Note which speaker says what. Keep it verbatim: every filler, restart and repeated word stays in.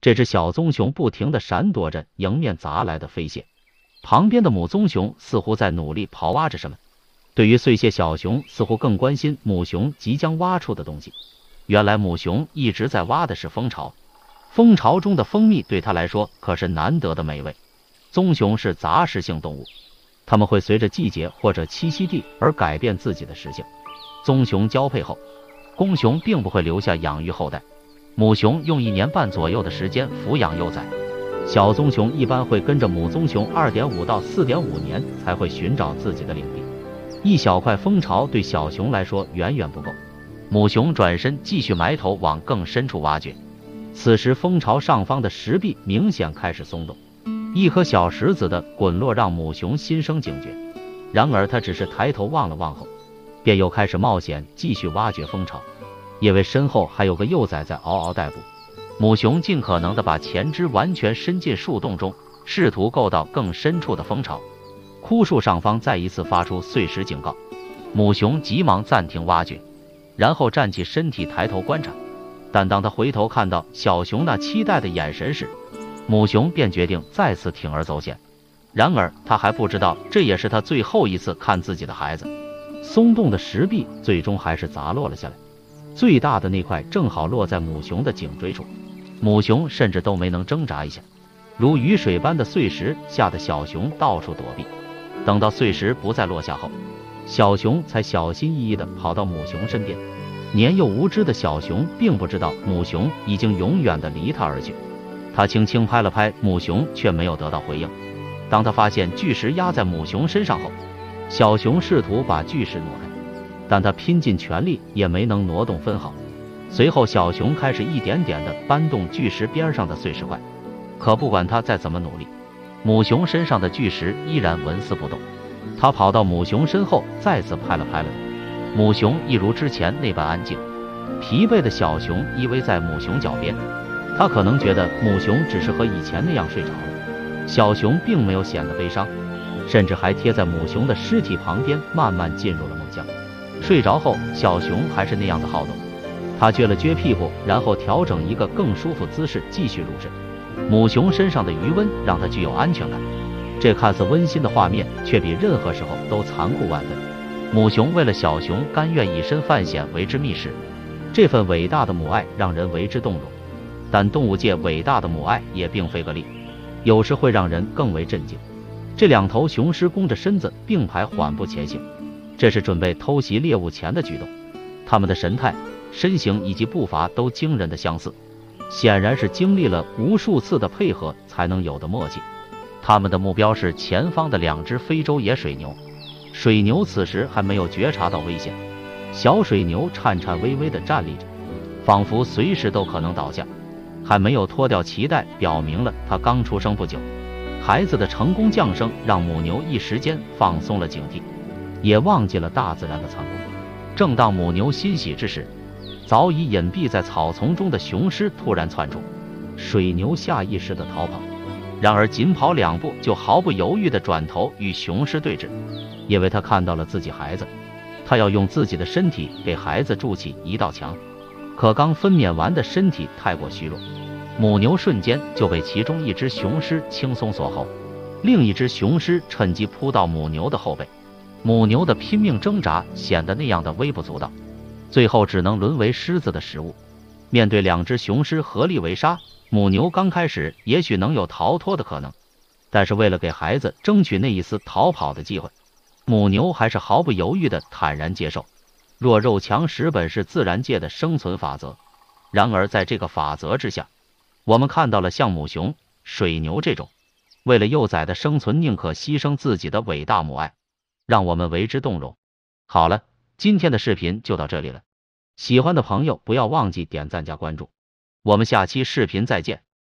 Speaker 1: 这只小棕熊不停地闪躲着迎面砸来的飞蟹，旁边的母棕熊似乎在努力刨挖着什么。对于碎蟹，小熊似乎更关心母熊即将挖出的东西。原来母熊一直在挖的是蜂巢，蜂巢中的蜂蜜对它来说可是难得的美味。棕熊是杂食性动物，它们会随着季节或者栖息地而改变自己的食性。棕熊交配后，公熊并不会留下养育后代，母熊用一年半左右的时间抚养幼崽。小棕熊一般会跟着母棕熊 二点五 到 四点五 年才会寻找自己的领地。一小块蜂巢对小熊来说远远不够，母熊转身继续埋头往更深处挖掘。此时蜂巢上方的石壁明显开始松动，一颗小石子的滚落让母熊心生警觉。然而它只是抬头望了望后，便又开始冒险继续挖掘蜂巢，因为身后还有个幼崽在嗷嗷待哺。母熊尽可能的把前肢完全伸进树洞中，试图够到更深处的蜂巢。枯树上方再一次发出碎石警告，母熊急忙暂停挖掘，然后站起身体抬头观察。但当他回头看到小熊那期待的眼神时，母熊便决定再次铤而走险。然而他还不知道，这也是他最后一次看自己的孩子。松动的石壁最终还是砸落了下来，最大的那块正好落在母熊的颈椎处，母熊甚至都没能挣扎一下。如雨水般的碎石吓得小熊到处躲避。等到碎石不再落下后，小熊才小心翼翼地跑到母熊身边。年幼无知的小熊并不知道母熊已经永远地离它而去。它轻轻拍了拍母熊，却没有得到回应。当它发现巨石压在母熊身上后，小熊试图把巨石挪开，但它拼尽全力也没能挪动分毫。随后小熊开始一点点地搬动巨石边上的碎石块，可不管它再怎么努力，母熊身上的巨石依然纹丝不动。它跑到母熊身后，再次拍了拍了它，母熊一如之前那般安静。疲惫的小熊依偎在母熊脚边，它可能觉得母熊只是和以前那样睡着了。小熊并没有显得悲伤，甚至还贴在母熊的尸体旁边，慢慢进入了梦乡。睡着后，小熊还是那样的好动，它撅了撅屁股，然后调整一个更舒服姿势继续入睡。母熊身上的余温让它具有安全感，这看似温馨的画面却比任何时候都残酷万分。母熊为了小熊甘愿以身犯险为之觅食，这份伟大的母爱让人为之动容。但动物界伟大的母爱也并非个例，有时会让人更为震惊。这两头雄狮弓着身子并排缓步前行，这是准备偷袭猎物前的举动。它们的神态、身形以及步伐都惊人的相似，显然是经历了无数次的配合才能有的默契。他们的目标是前方的两只非洲野水牛。水牛此时还没有觉察到危险，小水牛颤颤巍巍地站立着，仿佛随时都可能倒下，还没有脱掉脐带，表明了它刚出生不久。孩子的成功降生让母牛一时间放松了警惕，也忘记了大自然的残酷。正当母牛欣喜之时，早已隐蔽在草丛中的雄狮突然窜出，水牛下意识地逃跑，然而仅跑两步就毫不犹豫地转头与雄狮对峙，因为他看到了自己孩子，他要用自己的身体给孩子筑起一道墙。可刚分娩完的身体太过虚弱，母牛瞬间就被其中一只雄狮轻松锁喉，另一只雄狮趁机扑到母牛的后背。母牛的拼命挣扎显得那样的微不足道，最后只能沦为狮子的食物。面对两只雄狮合力围杀，母牛刚开始也许能有逃脱的可能，但是为了给孩子争取那一丝逃跑的机会，母牛还是毫不犹豫地坦然接受。弱肉强食本是自然界的生存法则，然而在这个法则之下，我们看到了像母熊、水牛这种为了幼崽的生存宁可牺牲自己的伟大母爱，让我们为之动容。好了，今天的视频就到这里了，喜欢的朋友不要忘记点赞加关注，我们下期视频再见。